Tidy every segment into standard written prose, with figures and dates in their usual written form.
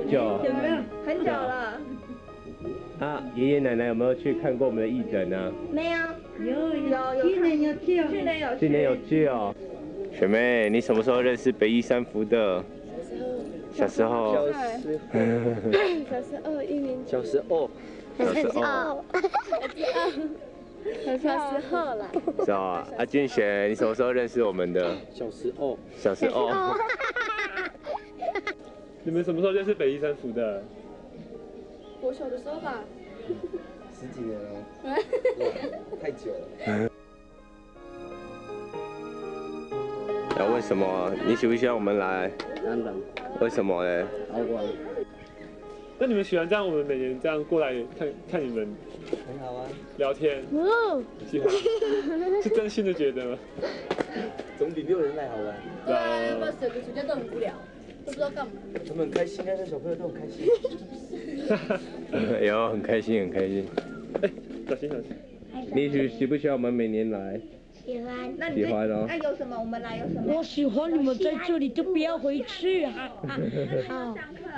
久？ 有没有？ 很久了。 啊，爷爷奶奶有没有去看过我们的义诊呢？ 没有。 有，去年有去， 去年有去。 今年有去哦。学妹，你什么时候认识北一三福的？小时候。 小时候1年级。小时候。 小时候。 小时候啦。 是啊，啊俊贤，你什么时候认识我们的？ 小时候。 小时候。 你们什么时候认识北一三福的？ 我小的时候吧。 10几年了，太久了。 那为什么你喜不喜欢我们来？ 当然。 为什么嘞？ 好玩。 那你们喜欢这样我们每年这样过来看你们？ 很好啊。 聊天。喜欢。是真心的觉得吗？ 总比没有人来好玩。 对啊，不然整个暑假都很无聊，都不知道干嘛。 他们很开心啊，那小朋友都很开心。 有，很开心，很开心。 哎，小心小心。 你喜不喜欢我们每年来？ 喜欢。那喜欢哦。 那有什么？我们来有什么？ 我喜欢你们在这里，就不要回去啊！好。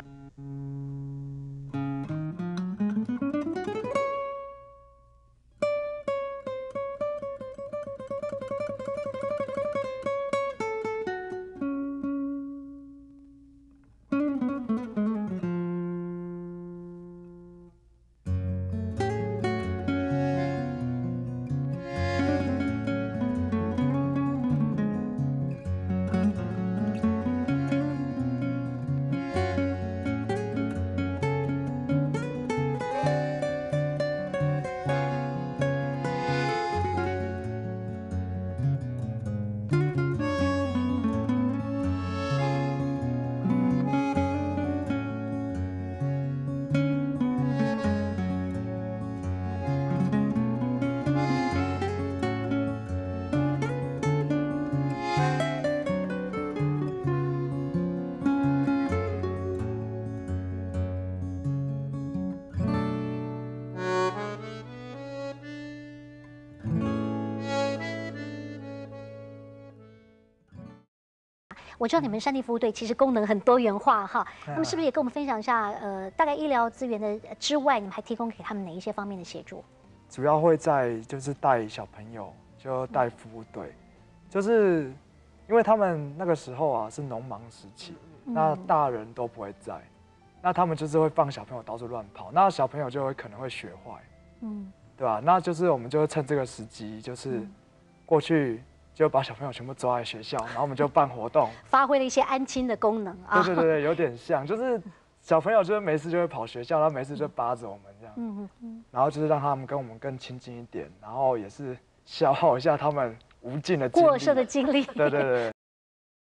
我知道你们山地服务队其实功能很多元化哈，那么是不是也跟我们分享一下，大概医疗资源的之外，你们还提供给他们哪一些方面的协助？ 主要会在就是带小朋友，就带服务队，就是因为他们那个时候啊是农忙时期，那大人都不会在，那他们就是会放小朋友到处乱跑，那小朋友就会可能会学坏，对吧？那就是我们就会趁这个时机，就是过去。就把小朋友全部抓在学校，然后我们就办活动， 发挥了一些安亲的功能啊。 对，有点像，就是小朋友就是没事就会跑学校，然后没事就扒着我们这样，然后就是让他们跟我们更亲近一点，然后也是消耗一下他们无尽的过剩的精力。 对。